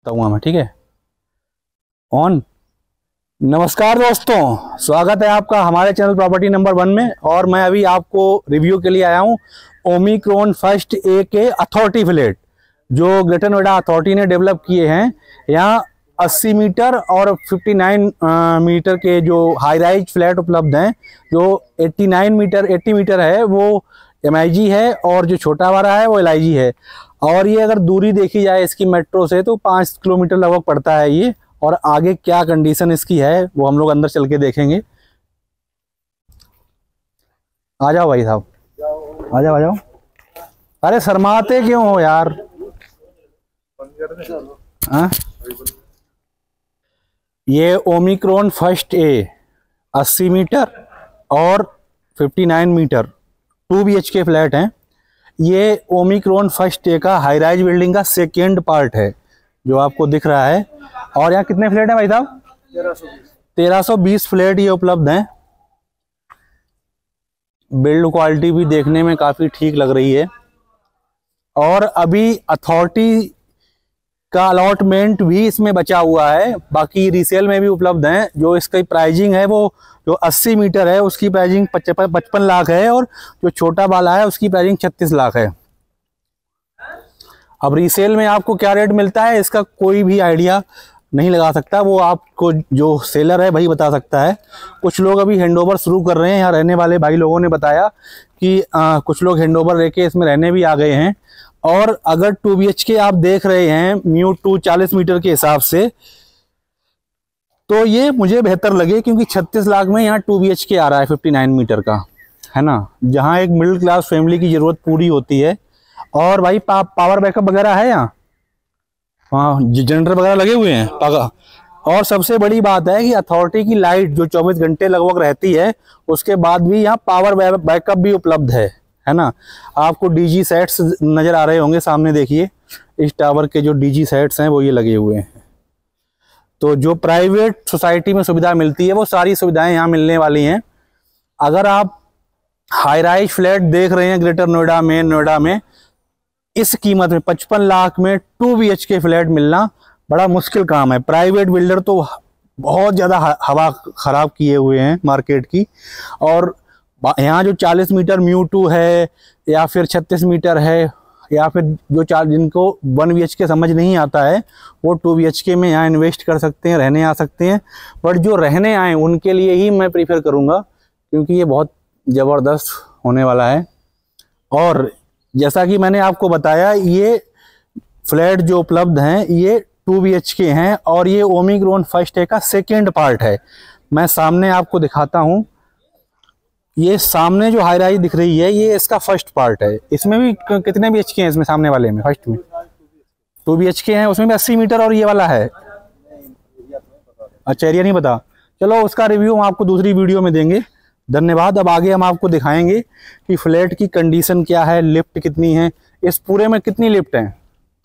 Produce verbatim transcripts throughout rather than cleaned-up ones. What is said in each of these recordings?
बताऊंगा मैं, ठीक है। ऑन। नमस्कार दोस्तों, स्वागत है आपका हमारे चैनल प्रॉपर्टी नंबर वन में। और मैं अभी आपको रिव्यू के लिए आया हूँ ओमिक्रॉन फर्स्ट ए के अथॉरिटी फ्लैट जो ग्रेटर नोएडा अथॉरिटी ने डेवलप किए हैं। यहाँ अस्सी मीटर और उनसठ मीटर के जो हाई राइज फ्लैट उपलब्ध हैं। जो नवासी मीटर अस्सी मीटर है वो एम आई जी है और जो छोटा वाला है वो एल आई जी है। और ये अगर दूरी देखी जाए इसकी मेट्रो से तो पाँच किलोमीटर लगभग पड़ता है ये। और आगे क्या कंडीशन इसकी है वो हम लोग अंदर चल के देखेंगे। आ जाओ भाई साहब, आ जाओ आ जाओ। अरे शर्माते क्यों हो यार? हाँ, ये ओमिक्रॉन फर्स्ट ए अस्सी मीटर और उनसठ मीटर टू बी एच के फ्लैट हैं। ये ओमिक्रॉन फर्स्ट ए का हाई राइज बिल्डिंग का सेकेंड पार्ट है जो आपको दिख रहा है। और यहाँ कितने फ्लैट हैं भाई साहब? तेरह सौ बीस फ्लैट ये उपलब्ध हैं। बिल्ड क्वालिटी भी देखने में काफ़ी ठीक लग रही है। और अभी अथॉरिटी का अलॉटमेंट भी इसमें बचा हुआ है, बाकी रीसेल में भी उपलब्ध हैं। जो इसकी प्राइजिंग है वो जो अस्सी मीटर है उसकी प्राइजिंग पचपन लाख है और जो छोटा वाला है उसकी प्राइजिंग छत्तीस लाख है। अब रीसेल में आपको क्या रेट मिलता है इसका कोई भी आइडिया नहीं लगा सकता, वो आपको जो सेलर है वही बता सकता है। कुछ लोग अभी हैंडओवर शुरू कर रहे हैं। यहाँ रहने वाले भाई लोगों ने बताया कि आ, कुछ लोग हैंडओवर लेके इसमें रहने भी आ गए हैं। और अगर टू बी एच के आप देख रहे हैं म्यू टू चालीस मीटर के हिसाब से तो ये मुझे बेहतर लगे, क्योंकि छत्तीस लाख में यहाँ टू बी एच के आ रहा है उनसठ मीटर का, है ना, जहाँ एक मिडिल क्लास फैमिली की ज़रूरत पूरी होती है। और भाई पा, पावर बैकअप वगैरह है यहाँ, वहाँ जनरेटर वगैरह लगे हुए हैं पागा। और सबसे बड़ी बात है कि अथॉरिटी की लाइट जो चौबीस घंटे लगभग रहती है उसके बाद भी यहाँ पावर बैकअप भी उपलब्ध है, है ना। आपको डीजी सेट्स नज़र आ रहे होंगे सामने, देखिए इस टावर के जो डीजी सेट्स हैं वो ये लगे हुए हैं। तो जो प्राइवेट सोसाइटी में सुविधा मिलती है वो सारी सुविधाएं यहाँ मिलने वाली हैं। अगर आप हाई राइज फ्लैट देख रहे हैं ग्रेटर नोएडा में, नोएडा में इस कीमत में पचपन लाख में टू बी एच के फ्लैट मिलना बड़ा मुश्किल काम है। प्राइवेट बिल्डर तो बहुत ज़्यादा हवा ख़राब किए हुए हैं मार्केट की। और यहाँ जो चालीस मीटर म्यू टू है या फिर छत्तीस मीटर है या फिर जो चार जिनको वन बी एच के समझ नहीं आता है वो टू बी एच के में यहाँ इन्वेस्ट कर सकते हैं, रहने आ सकते हैं। बट जो रहने आए उनके लिए ही मैं प्रीफर करूँगा, क्योंकि ये बहुत ज़बरदस्त होने वाला है। और जैसा कि मैंने आपको बताया ये फ्लैट जो उपलब्ध हैं ये टू बी एच के हैं और ये ओमिक्रॉन फर्स्ट ए का सेकेंड पार्ट है। मैं सामने आपको दिखाता हूँ, ये सामने जो हाई राइज दिख रही है ये इसका फर्स्ट पार्ट है। इसमें भी कितने बी एच के हैं? इसमें सामने वाले में फर्स्ट में टू बी एच के हैं, उसमें भी अस्सी मीटर और ये वाला है। अच्छा, एरिया नहीं पता, चलो उसका रिव्यू हम आपको दूसरी वीडियो में देंगे। धन्यवाद। अब आगे हम आपको दिखाएंगे कि फ्लैट की कंडीशन क्या है, लिफ्ट कितनी है, इस पूरे में कितनी लिफ्ट हैं?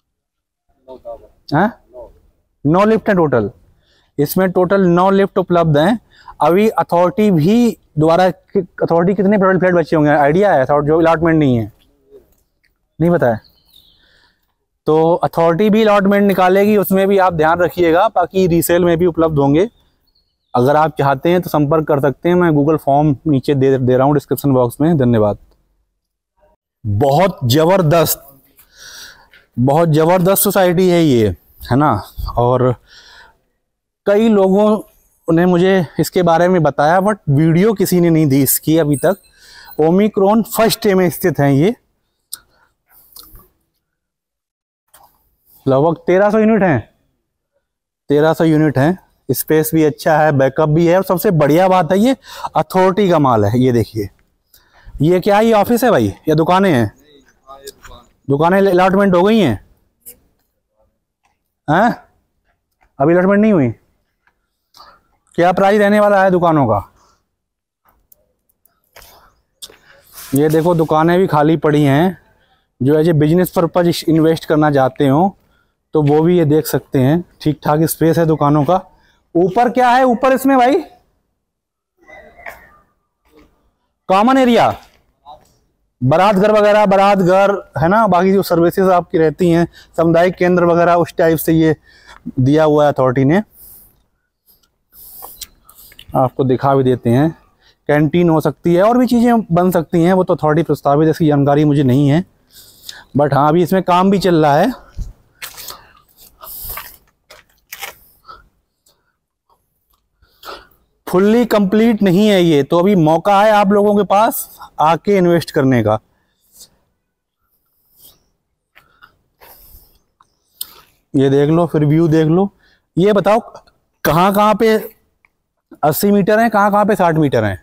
हाँ, नौ लिफ्ट हैं टोटल। इसमें टोटल नौ लिफ्ट उपलब्ध हैं। अभी अथॉरिटी भी दोबारा, अथॉरिटी कितने फ्लैट बचे होंगे आइडिया है? अथॉरिटी जो अलॉटमेंट नहीं है, नहीं पता है, तो अथॉरिटी भी अलॉटमेंट निकालेगी, उसमें भी आप ध्यान रखिएगा। बाकी रीसेल में भी उपलब्ध होंगे। अगर आप चाहते हैं तो संपर्क कर सकते हैं, मैं गूगल फॉर्म नीचे दे दे रहा हूँ डिस्क्रिप्शन बॉक्स में। धन्यवाद। बहुत ज़बरदस्त, बहुत ज़बरदस्त सोसाइटी है ये, है ना। और कई लोगों ने मुझे इसके बारे में बताया बट वीडियो किसी ने नहीं दी इसकी अभी तक। ओमिक्रॉन फर्स्ट ए में स्थित है ये। लगभग तेरह सौ यूनिट हैं, तेरह सौ यूनिट हैं। स्पेस भी अच्छा है, बैकअप भी है और सबसे बढ़िया बात है ये अथॉरिटी का माल है। ये देखिए, ये क्या है? ये ऑफिस है भाई या दुकानें हैं? दुकानें अलॉटमेंट हो गई हैं? हैं, अभी अलॉटमेंट नहीं हुई। क्या प्राइस रहने वाला है दुकानों का? ये देखो दुकानें भी खाली पड़ी हैं। जो as a business purpose invest करना चाहते हो तो वो भी ये देख सकते हैं। ठीक ठाक स्पेस है दुकानों का। ऊपर क्या है? ऊपर इसमें भाई कॉमन एरिया, बारात घर वगैरह, बारात घर है ना, बाकी जो सर्विसेज आपकी रहती हैं, सामुदायिक केंद्र वगैरह उस टाइप से ये दिया हुआ है अथॉरिटी ने। आपको दिखा भी देते हैं। कैंटीन हो सकती है और भी चीज़ें बन सकती हैं, वो तो अथॉरिटी प्रस्तावित है, इसकी जानकारी मुझे नहीं है। बट हाँ, अभी इसमें काम भी चल रहा है। फुल्ली कंप्लीट नहीं है ये, तो अभी मौका है आप लोगों के पास आके इन्वेस्ट करने का। ये देख लो, फिर व्यू देख लो। ये बताओ कहाँ कहाँ पे अस्सी मीटर है, कहाँ कहाँ पे साठ मीटर है?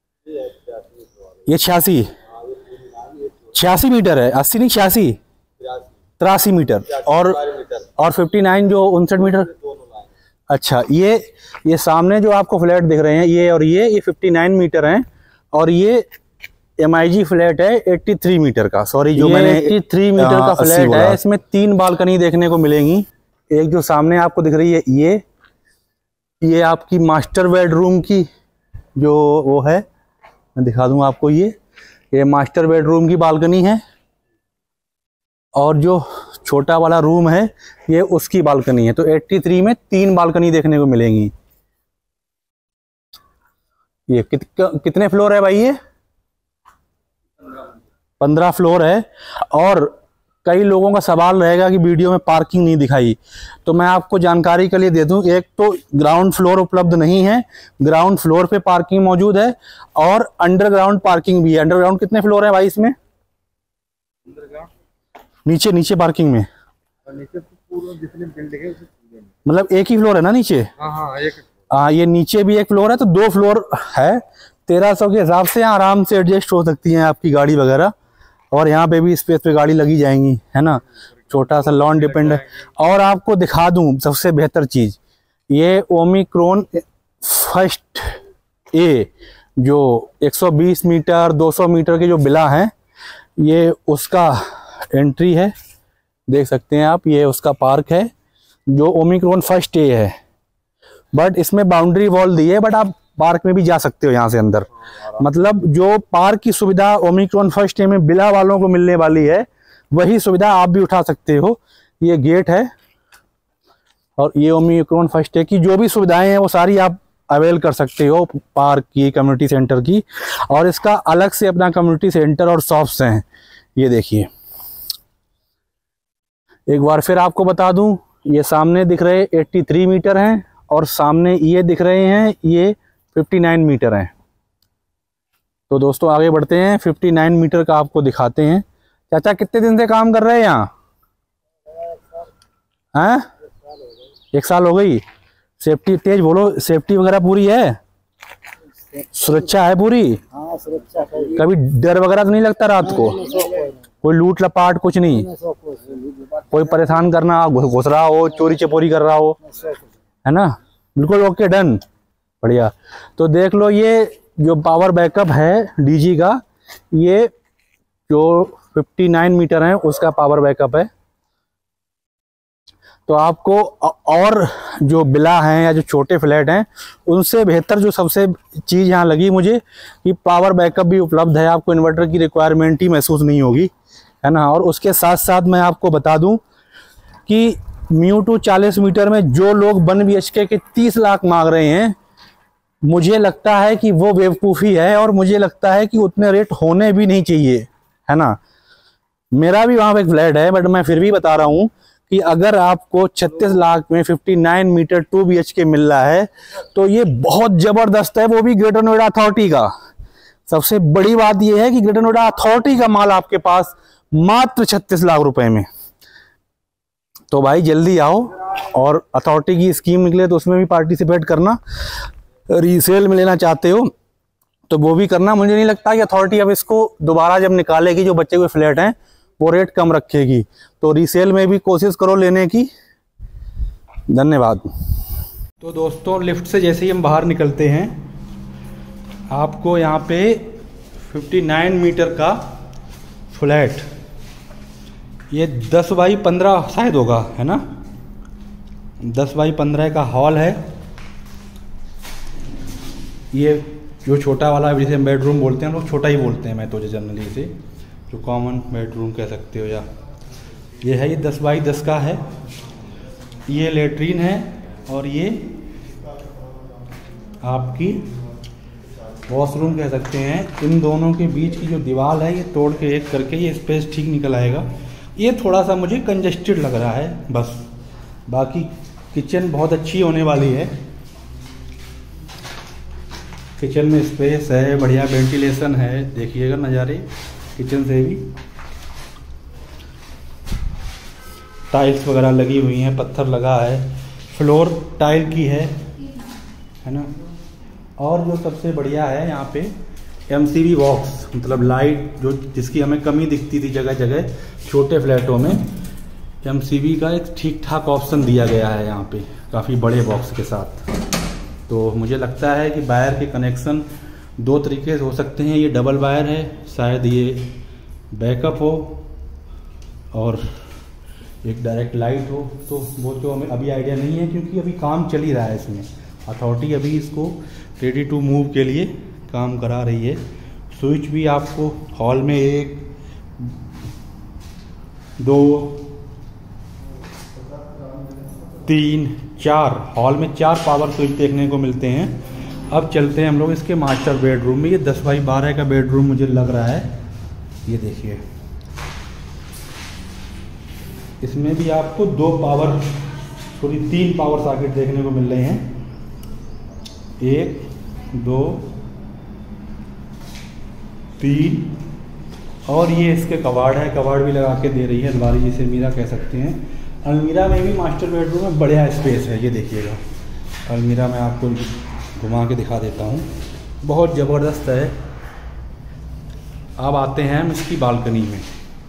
ये छियासी छियासी मीटर है, अस्सी नहीं छियासी तिरासी मीटर और और फिफ्टी नाइन जो उनसठ मीटर। अच्छा, ये ये सामने जो आपको फ्लैट दिख रहे हैं ये और ये ये फिफ्टी नाइन मीटर हैं और ये एम आई जी फ्लैट है तिरासी मीटर का। सॉरी, जो मैंने तिरासी मीटर का फ्लैट है, इसमें तीन बालकनी देखने को मिलेंगी। एक जो सामने आपको दिख रही है ये ये आपकी मास्टर बेडरूम की जो वो है, मैं दिखा दूं आपको। ये ये मास्टर बेडरूम की बालकनी है और जो छोटा वाला रूम है ये उसकी बालकनी है। तो तिरासी में तीन बालकनी देखने को मिलेंगी। ये कित, कितने फ्लोर है भाई? ये पंद्रह फ्लोर है। और कई लोगों का सवाल रहेगा कि वीडियो में पार्किंग नहीं दिखाई, तो मैं आपको जानकारी के लिए दे दूं। एक तो ग्राउंड फ्लोर उपलब्ध नहीं है, ग्राउंड फ्लोर पे पार्किंग मौजूद है और अंडरग्राउंड पार्किंग भी है। अंडरग्राउंड कितने फ्लोर है भाई इसमें? नीचे नीचे पार्किंग में नीचे पूरा जितने बिल्डिंग है मतलब एक ही फ्लोर है ना नीचे? हाँ हाँ, एक हाँ, ये नीचे भी एक फ्लोर है, तो दो फ्लोर है। तेरह सौ के हिसाब से आराम से एडजस्ट हो सकती है आपकी गाड़ी वगैरह। और यहाँ पे भी स्पेस पे गाड़ी लगी जाएंगी, है ना। छोटा सा लॉन डिपेंड है। और आपको दिखा दूं सबसे बेहतर चीज़, ये ओमिक्रॉन फर्स्ट ए जो एक सौ बीस मीटर दो सौ मीटर के जो बिला हैं, ये उसका एंट्री है, देख सकते हैं आप। ये उसका पार्क है जो ओमिक्रॉन फर्स्ट ए है। बट इसमें बाउंड्री वॉल दी है, बट आप पार्क में भी जा सकते हो यहाँ से अंदर। मतलब जो पार्क की सुविधा ओमिक्रॉन फर्स्ट ए में बिला वालों को मिलने वाली है, वही सुविधा आप भी उठा सकते हो। ये गेट है और ये ओमिक्रॉन फर्स्ट ए की जो भी सुविधाएं हैं वो सारी आप अवेल कर सकते हो पार्क की, कम्युनिटी सेंटर की। और इसका अलग से अपना कम्युनिटी सेंटर और शॉप्स हैं। ये देखिए, एक बार फिर आपको बता दूं, ये सामने दिख रहे तिरासी मीटर हैं और सामने ये दिख रहे हैं ये उनसठ मीटर हैं। तो दोस्तों आगे बढ़ते हैं, उनसठ मीटर का आपको दिखाते हैं। चाचा कितने दिन से काम कर रहे हैं यहाँ? हैं? एक साल हो गई। सेफ्टी तेज बोलो, सेफ्टी वगैरह पूरी है? सुरक्षा है पूरी? हाँ, सुरक्षा है। कभी डर वगैरह तो नहीं लगता रात को? कोई लूट लपाट कुछ नहीं? कोई परेशान करना, घुस रहा हो, चोरी चपोरी कर रहा हो, है ना? बिल्कुल ओके, डन, बढ़िया। तो देख लो, ये जो पावर बैकअप है डीजी का, ये जो उनसठ मीटर है उसका पावर बैकअप है। तो आपको और जो बिला हैं या जो छोटे फ्लैट हैं उनसे बेहतर जो सबसे चीज़ यहाँ लगी मुझे कि पावर बैकअप भी उपलब्ध है। आपको इन्वर्टर की रिक्वायरमेंट ही महसूस नहीं होगी, है ना। और उसके साथ साथ मैं आपको बता दूं कि म्यू टू चालीस मीटर में जो लोग वन बी एच के के तीस लाख मांग रहे हैं, मुझे लगता है कि वो बेवकूफ़ी है और मुझे लगता है कि उतने रेट होने भी नहीं चाहिए, है ना। मेरा भी वहाँ पे एक फ्लैट है, बट मैं फिर भी बता रहा हूँ कि अगर आपको छत्तीस लाख में उनसठ मीटर टू बी एच के मिल रहा है तो ये बहुत ज़बरदस्त है, वो भी ग्रेटर नोएडा अथॉरिटी का। सबसे बड़ी बात यह है कि ग्रेटर नोएडा अथॉरिटी का माल आपके पास मात्र छत्तीस लाख रुपए में। तो भाई जल्दी आओ, और अथॉरिटी की स्कीम निकले तो उसमें भी पार्टिसिपेट करना। रीसेल में लेना चाहते हो तो वो भी करना। मुझे नहीं लगता कि अथॉरिटी अब इसको दोबारा जब निकालेगी, जो बचे हुए फ्लैट हैं वो रेट कम रखेगी। तो रीसेल में भी कोशिश करो लेने की। धन्यवाद। तो दोस्तों, लिफ्ट से जैसे ही हम बाहर निकलते हैं, आपको यहाँ पे उनसठ मीटर का फ्लैट, ये दस बाई पंद्रह शायद होगा, है ना, दस बाई पंद्रह का हॉल है। ये जो छोटा वाला जिसे हम बेडरूम बोलते हैं, हम लोग छोटा ही बोलते हैं, मैं तो जनरली इसे जो कॉमन बेडरूम कह सकते हो, या ये है, ये दस बाई दस का है। ये लेटरीन है और ये आपकी वॉशरूम कह सकते हैं। इन दोनों के बीच की जो दीवार है ये तोड़ के एक करके ये स्पेस ठीक निकल आएगा। ये थोड़ा सा मुझे कंजेस्टेड लग रहा है बस, बाकी किचन बहुत अच्छी होने वाली है। किचन में स्पेस है, बढ़िया वेंटिलेशन है, देखिएगा नज़ारे किचन से भी। टाइल्स वगैरह लगी हुई हैं, पत्थर लगा है, फ्लोर टाइल की है है ना। और जो सबसे बढ़िया है यहाँ पे एमसीबी बॉक्स, मतलब लाइट जो जिसकी हमें कमी दिखती थी जगह जगह छोटे फ्लैटों में, एमसीबी का एक ठीक ठाक ऑप्शन दिया गया है यहाँ पे काफ़ी बड़े बॉक्स के साथ। तो मुझे लगता है कि वायर के कनेक्शन दो तरीके से हो सकते हैं। ये डबल वायर है, शायद ये बैकअप हो और एक डायरेक्ट लाइट हो, तो वो तो हमें अभी आइडिया नहीं है क्योंकि अभी काम चल ही रहा है इसमें। अथॉरिटी अभी इसको रेडी टू मूव के लिए काम करा रही है। स्विच भी आपको हॉल में एक दो तीन चार हॉल में चार पावर स्विच देखने को मिलते हैं। अब चलते हैं हम लोग इसके मास्टर बेडरूम में। ये दस बाई बारह का बेडरूम मुझे लग रहा है। ये देखिए, इसमें भी आपको दो पावर सॉरी तीन पावर सॉकेट देखने को मिल रहे हैं। एक दो तीन, और ये इसके कबाड़ है, कबाड़ भी लगा के दे रही है, अलमारी जिसे अलमीरा कह सकते हैं। अलमीरा में भी मास्टर बेडरूम में बढ़िया स्पेस है। ये देखिएगा, अलमीरा में आपको घुमा के दिखा देता हूँ, बहुत ज़बरदस्त है। अब आते हैं हम इसकी बालकनी में।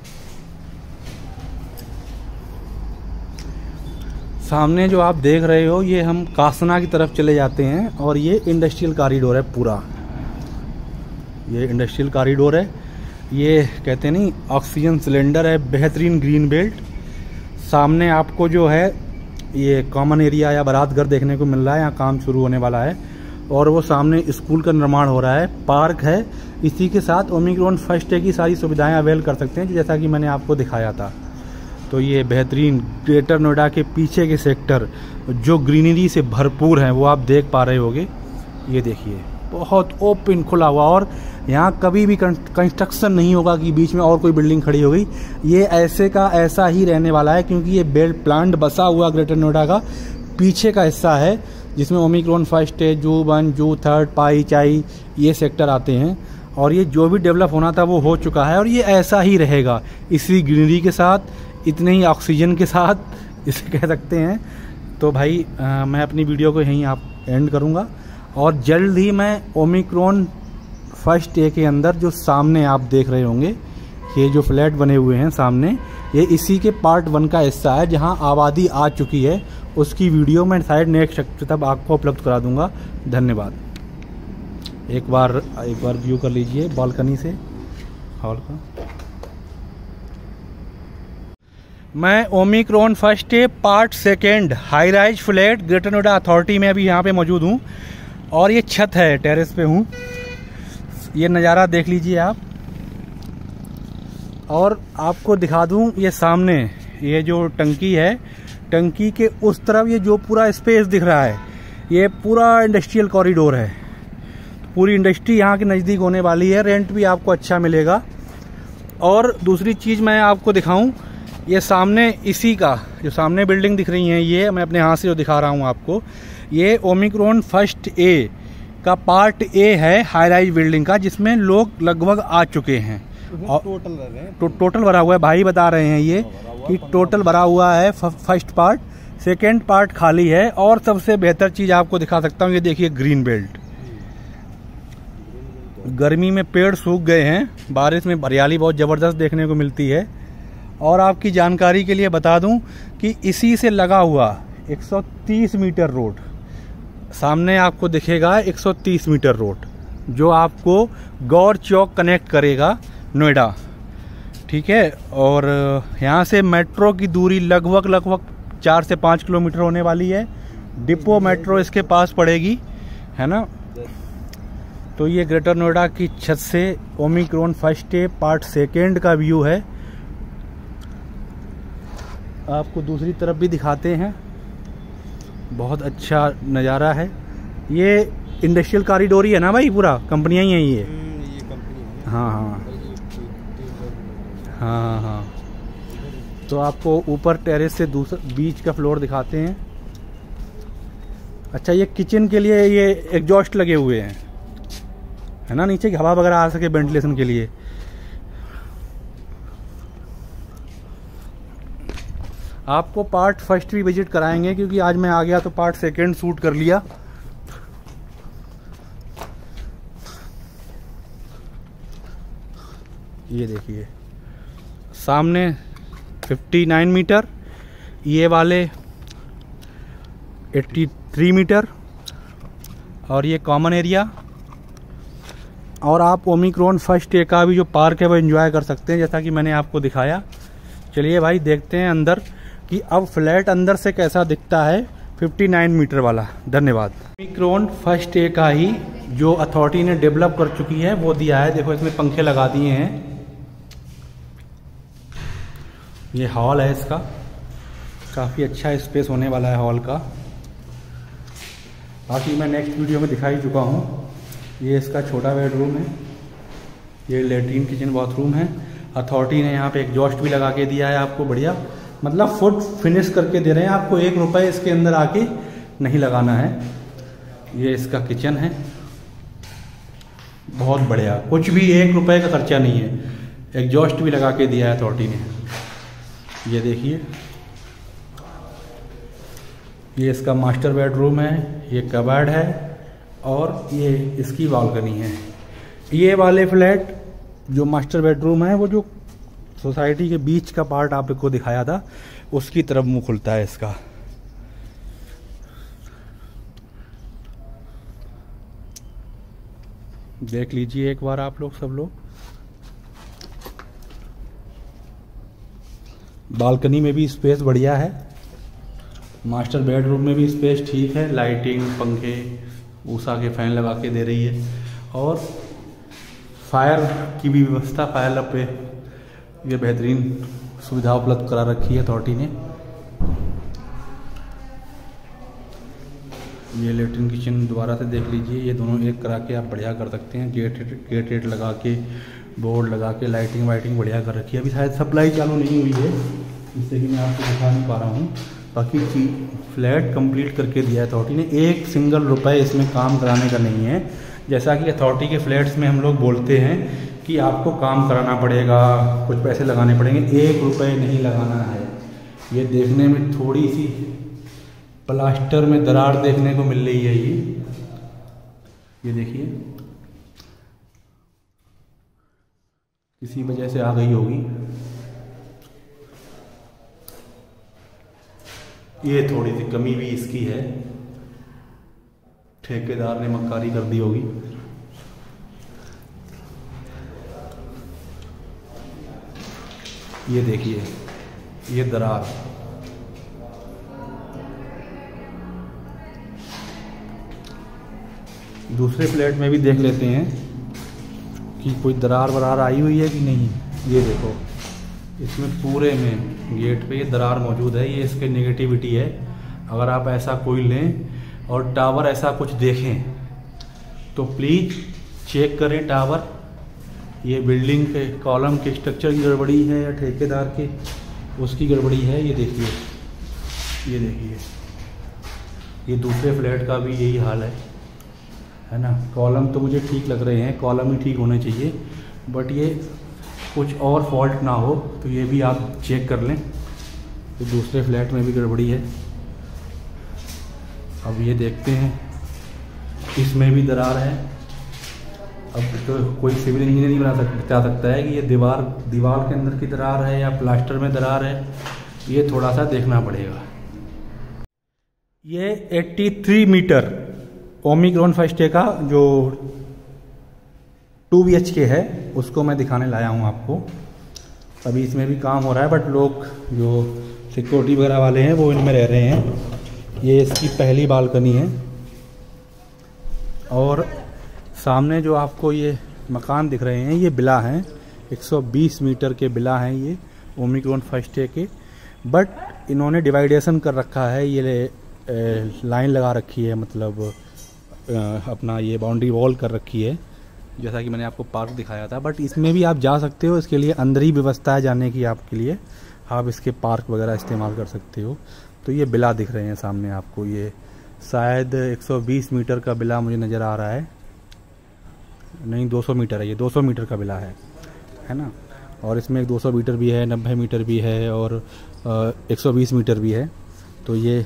सामने जो आप देख रहे हो ये हम कासना की तरफ चले जाते हैं और ये इंडस्ट्रियल कॉरिडोर है पूरा। ये इंडस्ट्रियल कॉरिडोर है, ये कहते हैं नहीं ऑक्सीजन सिलेंडर है, बेहतरीन ग्रीन बेल्ट। सामने आपको जो है ये कॉमन एरिया या बारात घर देखने को मिल रहा है, यहाँ काम शुरू होने वाला है। और वो सामने स्कूल का निर्माण हो रहा है, पार्क है। इसी के साथ ओमिक्रॉन फर्स्ट डे की सारी सुविधाएं अवेल कर सकते हैं जैसा कि मैंने आपको दिखाया था। तो ये बेहतरीन ग्रेटर नोएडा के पीछे के सेक्टर जो ग्रीनरी से भरपूर हैं वो आप देख पा रहे होगे। ये देखिए, बहुत ओपन खुला हुआ, और यहाँ कभी भी कंस्ट्रक्शन नहीं होगा कि बीच में और कोई बिल्डिंग खड़ी हो गई। ये ऐसे का ऐसा ही रहने वाला है क्योंकि ये बेल्ट प्लांट बसा हुआ ग्रेटर नोएडा का पीछे का हिस्सा है जिसमें ओमिक्रॉन फर्स्ट डे, जू वन, जू थर्ड, पाई, चाई ये सेक्टर आते हैं। और ये जो भी डेवलप होना था वो हो चुका है और ये ऐसा ही रहेगा, इसी ग्रीनरी के साथ, इतने ही ऑक्सीजन के साथ इसे कह सकते हैं। तो भाई आ, मैं अपनी वीडियो को यहीं आप एंड करूँगा और जल्द ही मैं ओमिक्रॉन फर्स्ट डे के अंदर जो सामने आप देख रहे होंगे ये जो फ्लैट बने हुए हैं सामने, ये इसी के पार्ट वन का हिस्सा है जहां आबादी आ चुकी है। उसकी वीडियो मैं शायद नेक्स्ट तब आपको उपलब्ध करा दूंगा। धन्यवाद। एक बार एक बार व्यू कर लीजिए बालकनी से हॉल का। मैं Omicron first D part second high rise flat greater Noida authority में अभी यहाँ पे मौजूद हूँ और ये छत है, टेरेस पे हूँ। ये नज़ारा देख लीजिए आप। और आपको दिखा दूं ये सामने ये जो टंकी है, टंकी के उस तरफ ये जो पूरा स्पेस दिख रहा है ये पूरा इंडस्ट्रियल कॉरिडोर है। पूरी इंडस्ट्री यहाँ के नज़दीक होने वाली है, रेंट भी आपको अच्छा मिलेगा। और दूसरी चीज़ मैं आपको दिखाऊं, ये सामने इसी का जो सामने बिल्डिंग दिख रही है, ये मैं अपने हाथ से जो दिखा रहा हूँ आपको, ये ओमिक्रॉन फर्स्ट ए का पार्ट ए है हाई राइज बिल्डिंग का, जिसमें लोग लगभग आ चुके हैं। टोटल तो, टोटल भरा हुआ है, भाई बता रहे हैं ये कि टोटल भरा हुआ है फर्स्ट पार्ट, सेकेंड पार्ट खाली है। और सबसे बेहतर चीज़ आपको दिखा सकता हूँ, ये देखिए ग्रीन बेल्ट। गर्मी में पेड़ सूख गए हैं, बारिश में हरियाली बहुत ज़बरदस्त देखने को मिलती है। और आपकी जानकारी के लिए बता दूं कि इसी से लगा हुआ एक सौ तीस मीटर रोड सामने आपको दिखेगा, एक सौ तीस मीटर रोड जो आपको गौर चौक कनेक्ट करेगा नोएडा, ठीक है। और यहाँ से मेट्रो की दूरी लगभग लगभग चार से पाँच किलोमीटर होने वाली है। डिपो मेट्रो इसके पास पड़ेगी, है ना। तो ये ग्रेटर नोएडा की छत से Omicron first D part second का व्यू है। आपको दूसरी तरफ भी दिखाते हैं। बहुत अच्छा नज़ारा है। ये इंडस्ट्रियल कॉरिडोर ही है ना भाई, पूरा कंपनियां ही हैं ये। ये कंपनी। हाँ हाँ हाँ हाँ हाँ। तो आपको ऊपर टेरेस से दूसरा बीच का फ्लोर दिखाते हैं। अच्छा, ये किचन के लिए ये एग्जॉस्ट लगे हुए हैं, है ना, नीचे की हवा वगैरह आ सके वेंटिलेशन के लिए। आपको पार्ट फर्स्ट भी विजिट कराएंगे, क्योंकि आज मैं आ गया तो पार्ट सेकंड शूट कर लिया। ये देखिए सामने उनसठ मीटर, ये वाले तिरासी मीटर, और ये कॉमन एरिया। और आप ओमिक्रॉन फर्स्ट डे का भी जो पार्क है वो एंजॉय कर सकते हैं, जैसा कि मैंने आपको दिखाया। चलिए भाई देखते हैं अंदर कि अब फ्लैट अंदर से कैसा दिखता है उनसठ मीटर वाला। धन्यवाद। ओमिक्रॉन फर्स्ट डे का ही जो अथॉरिटी ने डेवलप कर चुकी है वो दिया है। देखो इसमें पंखे लगा दिए हैं। ये हॉल है इसका, काफ़ी अच्छा स्पेस होने वाला है हॉल का। बाकी मैं नेक्स्ट वीडियो में दिखा ही चुका हूँ। ये इसका छोटा बेडरूम है, ये लेट्रिन किचन बाथरूम है। अथॉरिटी ने यहाँ पे एग्जॉस्ट भी लगा के दिया है आपको, बढ़िया, मतलब फुट फिनिश करके दे रहे हैं आपको। एक रुपए इसके अंदर आके नहीं लगाना है। ये इसका किचन है, बहुत बढ़िया, कुछ भी एक रुपए का खर्चा नहीं है। एग्जॉस्ट भी लगा के दिया है अथॉरिटी ने। ये देखिए, ये इसका मास्टर बेडरूम है, ये कबर्ड है, और ये इसकी बालकनी है। ये वाले फ्लैट जो मास्टर बेडरूम है वो जो सोसाइटी के बीच का पार्ट आपको दिखाया था उसकी तरफ मुंह खुलता है इसका। देख लीजिए एक बार आप लोग, सब लोग। बालकनी में भी स्पेस बढ़िया है, मास्टर बेडरूम में भी स्पेस ठीक है। लाइटिंग, पंखे, ऊषा के फैन लगा के दे रही है, और फायर की भी व्यवस्था, फायर पे ये बेहतरीन सुविधा उपलब्ध करा रखी है अथॉरिटी ने। ये लेट्रिन किचन दोबारा से देख लीजिए, ये दोनों एक करा के आप बढ़िया कर सकते हैं। गेट गेट वेट लगा के, बोर्ड लगा के, लाइटिंग वाइटिंग बढ़िया कर रखी है। अभी शायद सप्लाई चालू नहीं हुई है, इससे कि मैं आपको दिखा नहीं पा रहा हूँ। बाकी चीज फ्लैट कंप्लीट करके दिया है अथॉरिटी ने। एक सिंगल रुपए इसमें काम कराने का नहीं है। जैसा कि अथॉरिटी के फ्लैट्स में हम लोग बोलते हैं कि आपको काम कराना पड़ेगा, कुछ पैसे लगाने पड़ेंगे, एक रुपए नहीं लगाना है। ये देखने में थोड़ी सी प्लास्टर में दरार देखने को मिल रही है। ये ये देखिए, किसी वजह से आ गई होगी। ये थोड़ी सी कमी भी इसकी है, ठेकेदार ने मक्कारी कर दी होगी। ये देखिए, ये दरार, दूसरे फ्लैट में भी देख लेते हैं कि कोई दरार वरार आई हुई है कि नहीं। ये देखो, इसमें पूरे में गेट पे ये दरार मौजूद है। ये इसके नेगेटिविटी है। अगर आप ऐसा कोई लें और टावर ऐसा कुछ देखें तो प्लीज़ चेक करें टावर। ये बिल्डिंग के कॉलम के स्ट्रक्चर की गड़बड़ी है या ठेकेदार के उसकी गड़बड़ी है। ये देखिए, ये देखिए, ये दूसरे फ्लैट का भी यही हाल है, है ना। कॉलम तो मुझे ठीक लग रहे हैं, कॉलम ही ठीक होने चाहिए, बट ये कुछ और फॉल्ट ना हो तो ये भी आप चेक कर लें। तो दूसरे फ्लैट में भी गड़बड़ी है। अब ये देखते हैं, इसमें भी दरार है। अब तो कोई सिविल इंजीनियर नहीं बना सक बता सकता है कि ये दीवार दीवार के अंदर की दरार है या प्लास्टर में दरार है। ये थोड़ा सा देखना पड़ेगा। ये तिरासी मीटर ओमिक्रॉन फर्स्ट डे का जो टू बी एच के है उसको मैं दिखाने लाया हूँ आपको। अभी इसमें भी काम हो रहा है, बट लोग जो सिक्योरिटी वगैरह वाले हैं वो इनमें रह रहे हैं। ये इसकी पहली बालकनी है, और सामने जो आपको ये मकान दिख रहे हैं ये बिला हैं, एक सौ बीस मीटर के बिला हैं ये ओमिक्रॉन फर्स्ट डे के। बट इन्होंने डिवाइडेशन कर रखा है, ये लाइन लगा रखी है, मतलब अपना ये बाउंड्री वॉल कर रखी है, जैसा कि मैंने आपको पार्क दिखाया था। बट इसमें भी आप जा सकते हो, इसके लिए अंदर ही व्यवस्था है जाने की आपके लिए, आप इसके पार्क वगैरह इस्तेमाल कर सकते हो। तो ये बिला दिख रहे हैं सामने आपको, ये शायद एक सौ बीस मीटर का बिला मुझे नज़र आ रहा है, नहीं दो सौ मीटर है, ये दो सौ मीटर का बिला है है ना। और इसमें एक दो सौ मीटर भी है, नब्बे मीटर भी है और एक सौ बीस मीटर भी है। तो ये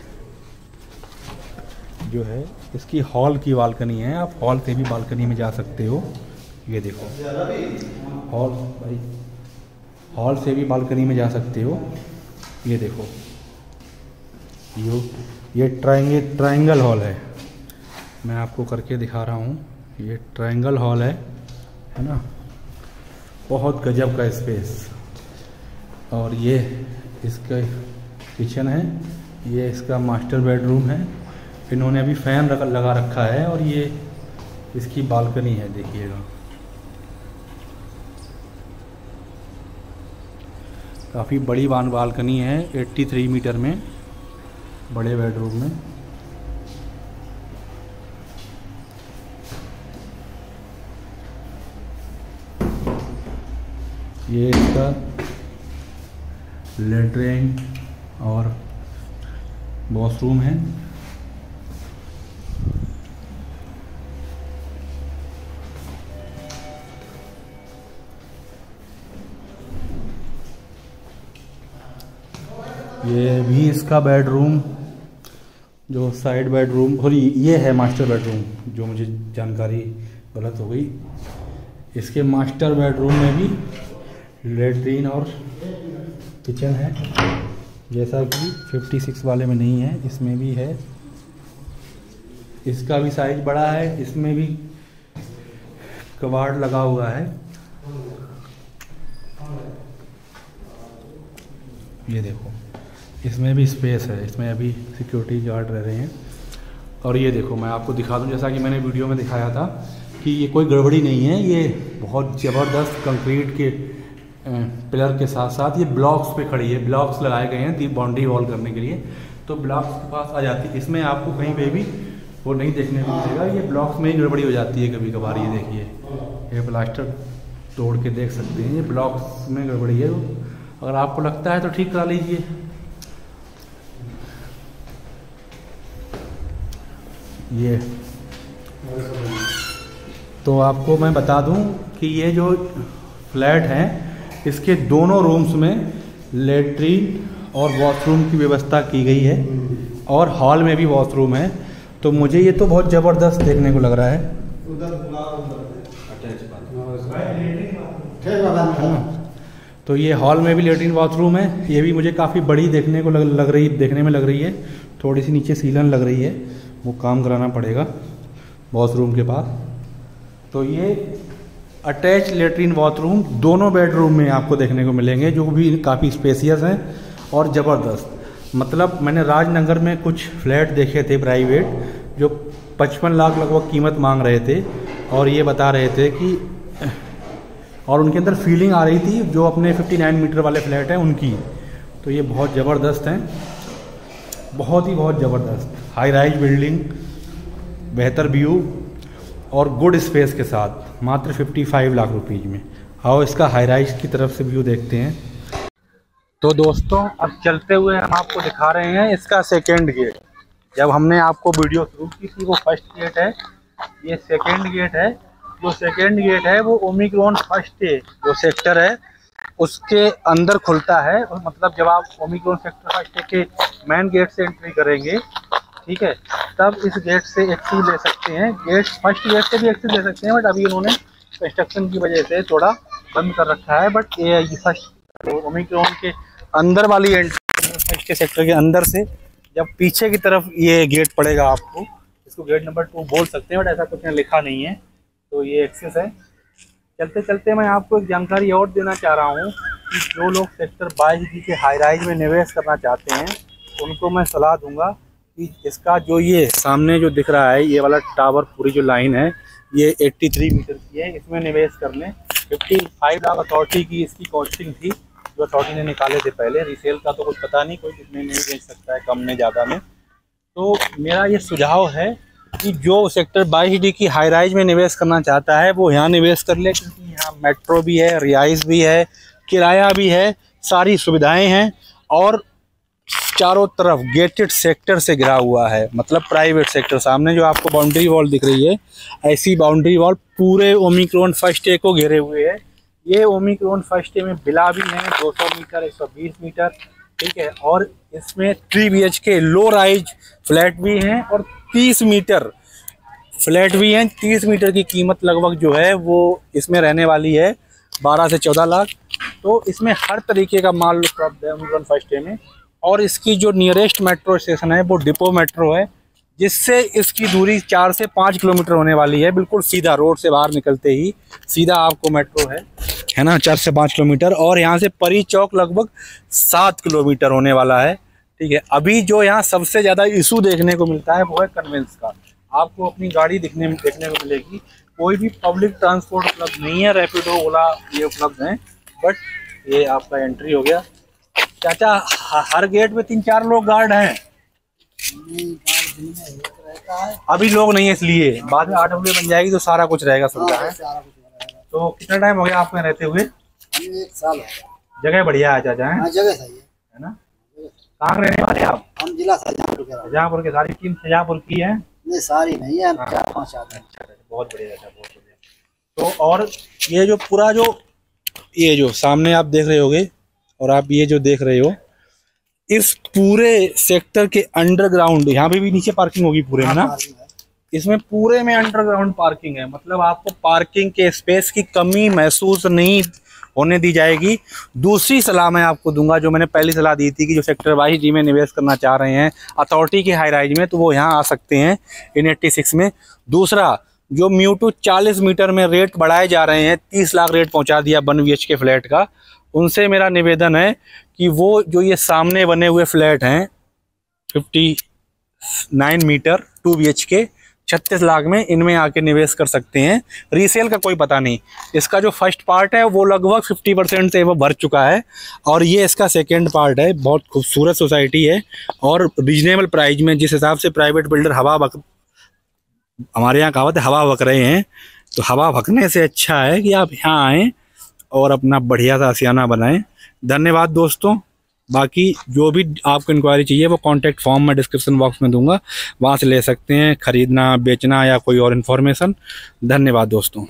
जो है इसकी हॉल की बालकनी है, आप हॉल से भी बालकनी में जा सकते हो। ये देखो हॉल, भाई हॉल से भी बालकनी में जा सकते हो। ये देखो यो ये ट्रायंगल ट्रायंगल हॉल है, मैं आपको करके दिखा रहा हूँ। ये ट्रायंगल हॉल है है ना, बहुत गजब का स्पेस। और ये इसका किचन है, ये इसका मास्टर बेडरूम है। इन्होंने अभी फैन लगा रखा है और ये इसकी बालकनी है, देखिएगा काफ़ी बड़ी बान बालकनी है, तिरासी मीटर में, बड़े बेडरूम में। ये इसका लेटरिन और वॉशरूम है। ये भी इसका बेडरूम, जो साइड बेडरूम, और ये है मास्टर बेडरूम, जो मुझे जानकारी गलत हो गई। इसके मास्टर बेडरूम में भी लेटरिन और किचन है, जैसा कि छप्पन वाले में नहीं है, इसमें भी है। इसका भी साइज बड़ा है, इसमें भी कबाड़ लगा हुआ है। ये देखो इसमें भी स्पेस है, इसमें अभी सिक्योरिटी गार्ड रह रहे हैं। और ये देखो मैं आपको दिखा दूं, जैसा कि मैंने वीडियो में दिखाया था कि ये कोई गड़बड़ी नहीं है, ये बहुत ज़बरदस्त कंक्रीट के पिलर के साथ साथ ये ब्लॉक्स पे खड़ी है। ब्लॉक्स लगाए गए हैं बाउंड्री वॉल करने के लिए, तो ब्लॉक्स के पास आ जाती है। इसमें आपको कहीं पे भी वो नहीं देखने को मिलेगा, ये ब्लॉक्स में ही गड़बड़ी हो जाती है कभी कभार। ये देखिए ये प्लास्टर तोड़ के देख सकते हैं, ये ब्लॉक्स में गड़बड़ी है। अगर आपको लगता है तो ठीक करा लीजिए। ये तो आपको मैं बता दूं कि ये जो फ्लैट है इसके दोनों रूम्स में लेटरिन और वॉशरूम की व्यवस्था की गई है, और हॉल में भी वॉशरूम है। तो मुझे ये तो बहुत ज़बरदस्त देखने को लग रहा है। तो ये हॉल में भी लेटरिन बाथरूम है, ये भी मुझे काफ़ी बड़ी देखने को लग, लग रही देखने में लग रही है। थोड़ी सी नीचे सीलन लग रही है, वो काम कराना पड़ेगा वॉशरूम के पास। तो ये अटैच लेटरिन बाथरूम दोनों बेडरूम में आपको देखने को मिलेंगे, जो भी काफ़ी स्पेसियस हैं और ज़बरदस्त। मतलब मैंने राजनगर में कुछ फ्लैट देखे थे प्राइवेट, जो पचपन लाख लगभग कीमत मांग रहे थे, और ये बता रहे थे कि, और उनके अंदर फीलिंग आ रही थी जो अपने उनसठ मीटर वाले फ्लैट हैं उनकी। तो ये बहुत ज़बरदस्त हैं, बहुत ही बहुत ज़बरदस्त हाई राइज बिल्डिंग, बेहतर व्यू और गुड स्पेस के साथ, मात्र पचपन लाख रुपीज़ में। आओ इसका हाई राइज की तरफ से व्यू देखते हैं। तो दोस्तों अब चलते हुए हम आपको दिखा रहे हैं इसका सेकेंड गेट। जब हमने आपको वीडियो शुरू की थी वो फर्स्ट गेट है, ये सेकेंड गेट है। जो सेकेंड गेट है वो ओमिक्रॉन फर्स्ट जो सेक्टर है उसके अंदर खुलता है। और मतलब जब आप ओमिक्रॉन सेक्टर फर्स्ट के मेन गेट से एंट्री करेंगे, ठीक है, तब इस गेट से एक्सेस ले सकते हैं। गेट फर्स्ट गेट से भी एक्सेस ले सकते हैं, बट अभी इन्होंने कंस्ट्रक्शन की वजह से थोड़ा बंद कर रखा है। बट ये फर्स्ट ओमिक्रॉन के अंदर वाली एंट्री फर्स्ट के सेक्टर के अंदर से जब पीछे की तरफ ये गेट पड़ेगा, आपको इसको गेट नंबर टू बोल सकते हैं, बट ऐसा कुछ लिखा नहीं है। तो ये एक्सेस है। चलते चलते मैं आपको एक जानकारी और देना चाह रहा हूँ कि जो लोग सेक्टर बाईस बी के हाई राइज में निवेश करना चाहते हैं उनको मैं सलाह दूंगा कि इसका जो ये सामने जो दिख रहा है ये वाला टावर, पूरी जो लाइन है ये तिरासी मीटर की है, इसमें निवेश करने पचपन लाख अथॉरिटी की इसकी कॉस्टिंग थी, जो अथॉरिटी ने निकाले थे पहले। रीसेल का तो कुछ पता नहीं, कोई कितने नहीं बेच सकता है, कम में ज़्यादा में। तो मेरा ये सुझाव है कि जो सेक्टर बाईस डी की हाई राइज में निवेश करना चाहता है वो यहाँ निवेश कर ले, क्योंकि यहाँ मेट्रो भी है, रिहाइश भी है, किराया भी है, सारी सुविधाएं हैं और चारों तरफ गेटेड सेक्टर से घिरा हुआ है, मतलब प्राइवेट सेक्टर। सामने जो आपको बाउंड्री वॉल दिख रही है, ऐसी बाउंड्री वॉल पूरे ओमिक्रॉन फर्स्ट ए को घेरे हुए है। ये ओमिक्रॉन फर्स्ट ए में विला भी है दो सौ मीटर, एक सौ बीस मीटर, ठीक है। और इसमें थ्री बी एच के लो राइज फ्लैट भी हैं और तीस मीटर फ्लैट भी हैं। तीस मीटर की कीमत लगभग जो है वो इसमें रहने वाली है बारह से चौदह लाख। तो इसमें हर तरीके का माल उपलब्ध है ओमिक्रॉन फर्स्ट ए में। और इसकी जो नियरेस्ट मेट्रो स्टेशन है वो डिपो मेट्रो है, जिससे इसकी दूरी चार से पाँच किलोमीटर होने वाली है। बिल्कुल सीधा रोड से बाहर निकलते ही सीधा आपको मेट्रो है है ना, चार से पाँच किलोमीटर। और यहाँ से परी चौक लगभग सात किलोमीटर होने वाला है, ठीक है। अभी जो यहाँ सबसे ज़्यादा इशू देखने को मिलता है वो है कन्वेंस का। आपको अपनी गाड़ी दिखने में देखने को मिलेगी, कोई भी पब्लिक ट्रांसपोर्ट उपलब्ध नहीं है। रैपिडो, ओला ये उपलब्ध हैं, बट ये आपका एंट्री हो गया। चाचा हर गेट पे तीन चार लोग गार्ड हैं, अभी लोग नहीं है इसलिए, बाद में आठ बजे बन जाएगी तो सारा कुछ रहेगा, सुविधा है। तो कितना टाइम हो गया आपको रहते हुए? एक साल। जगह बढ़िया है चाचा, है जगह सही है, है ना। कहाँ रहने वाले आप? हम जिला शाहजहाँपुर के। शाहजहाँपुर के। सारी टीम शाहजहाँपुर की है? नहीं सारी नहीं है, हम चार पाँच आदमी। बहुत बढ़िया चाचा, बहुत बढ़िया। तो और ये जो पूरा जो ये जो सामने आप देख रहे होगे और आप ये जो देख रहे हो, इस पूरे सेक्टर के अंडरग्राउंड, यहाँ पे भी नीचे पार्किंग होगी पूरे में ना, इसमें पूरे में अंडरग्राउंड पार्किंग है। मतलब आपको पार्किंग के स्पेस की कमी महसूस नहीं होने दी जाएगी। दूसरी सलाह मैं आपको दूंगा, जो मैंने पहली सलाह दी थी कि जो सेक्टर बाईस डी में निवेश करना चाह रहे हैं अथॉरिटी के हाई राइज में, तो वो यहाँ आ सकते हैं इन एट्टी सिक्स में। दूसरा, जो म्यूटू चालीस मीटर में रेट बढ़ाए जा रहे हैं, तीस लाख रेट पहुँचा दिया वन बी एच के फ्लैट का, उनसे मेरा निवेदन है कि वो जो ये सामने बने हुए फ्लैट हैं fifty nine meter two B H के छत्तीस लाख में, इनमें आके निवेश कर सकते हैं। रीसेल का कोई पता नहीं। इसका जो फर्स्ट पार्ट है वो लगभग पचास परसेंट से वो भर चुका है और ये इसका सेकेंड पार्ट है। बहुत खूबसूरत सोसाइटी है और रीजनेबल प्राइस में, जिस हिसाब से प्राइवेट बिल्डर हवा बक हमारे यहाँ कहावत है हवा बक रहे हैं, तो हवा बकने से अच्छा है कि आप यहाँ आएँ और अपना बढ़िया सा आशियाना बनाएं। धन्यवाद दोस्तों। बाकी जो भी आपको इंक्वायरी चाहिए वो कॉन्टैक्ट फॉर्म मैं डिस्क्रिप्शन बॉक्स में दूंगा, वहाँ से ले सकते हैं, खरीदना, बेचना या कोई और इन्फॉर्मेशन। धन्यवाद दोस्तों।